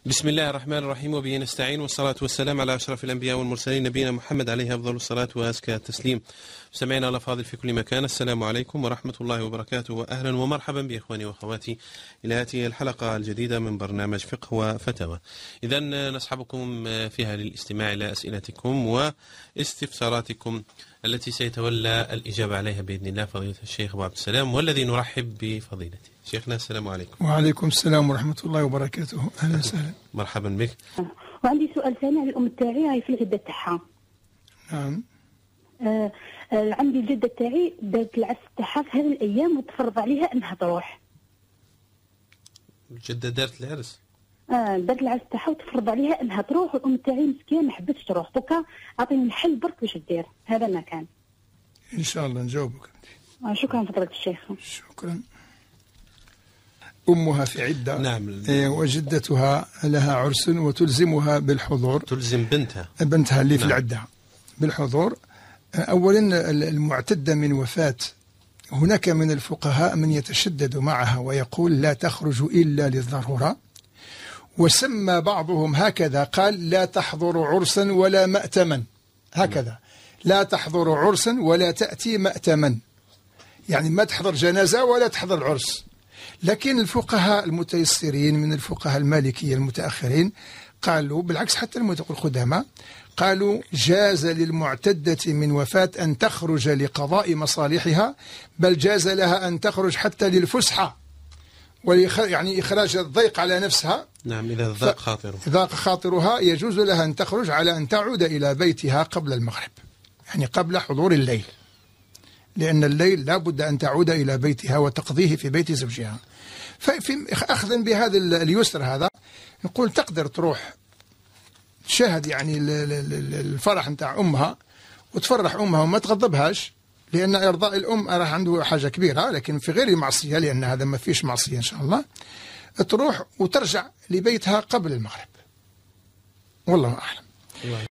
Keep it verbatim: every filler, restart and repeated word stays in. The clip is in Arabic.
بسم الله الرحمن الرحيم، وبه نستعين، والصلاة والسلام على أشرف الأنبياء والمرسلين نبينا محمد عليه أفضل الصلاة وأزكى التسليم. سمعنا الأفاضل في كل مكان، السلام عليكم ورحمة الله وبركاته، وأهلا ومرحبا بإخواني وأخواتي إلى هذه الحلقة الجديدة من برنامج فقه وفتوى. إذن نصحبكم فيها للاستماع إلى أسئلتكم واستفساراتكم التي سيتولى الإجابة عليها بإذن الله فضيلة الشيخ أبو عبد السلام، والذي نرحب بفضيلته. شيخنا السلام عليكم. وعليكم السلام ورحمة الله وبركاته. أهلا وسهلا. مرحبا بك. وعندي سؤال ثاني على الأم تاعي، هاي في العدة تاعها. نعم. آه آه عندي الجدة تاعي دارت العرس تاعها في هذه الأيام وتفرض عليها أنها تروح. الجدة دارت العرس؟ اه دارت العرس تاعها وتفرض عليها أنها تروح، والأم تاعي مسكينة ما حبتش تروح، دوكا أعطيني الحل برك واش دير. هذا ما كان. إن شاء الله نجاوبك. آه شكرا فضيلة الشيخ. شكرا. أمها في عدة. نعم. وجدتها لها عرس وتلزمها بالحضور. تلزم بنتها بنتها اللي في نعم. العدة بالحضور. أولا المعتدة من وفاة، هناك من الفقهاء من يتشدد معها ويقول لا تخرج إلا للضرورة، وسمى بعضهم هكذا، قال لا تحضر عرسا ولا مأتما، هكذا لا تحضر عرسا ولا تأتي مأتما، يعني ما تحضر جنازة ولا تحضر عرس. لكن الفقهاء المتيسرين من الفقهاء المالكية المتأخرين قالوا بالعكس، حتى القدامى قالوا جاز للمعتدة من وفاة أن تخرج لقضاء مصالحها، بل جاز لها أن تخرج حتى للفسحة، يعني إخراج الضيق على نفسها. نعم. إذا ضاق خاطرها ضاق خاطرها يجوز لها أن تخرج على أن تعود إلى بيتها قبل المغرب، يعني قبل حضور الليل، لأن الليل لا بد أن تعود إلى بيتها وتقضيه في بيت زوجها. ففي أخذا بهذا اليسر هذا نقول تقدر تروح تشاهد يعني الفرح نتاع أمها وتفرح أمها وما تغضبهاش، لأن إرضاء الأم راح عنده حاجة كبيرة، لكن في غير معصية، لأن هذا ما فيش معصية إن شاء الله. تروح وترجع لبيتها قبل المغرب، والله أعلم.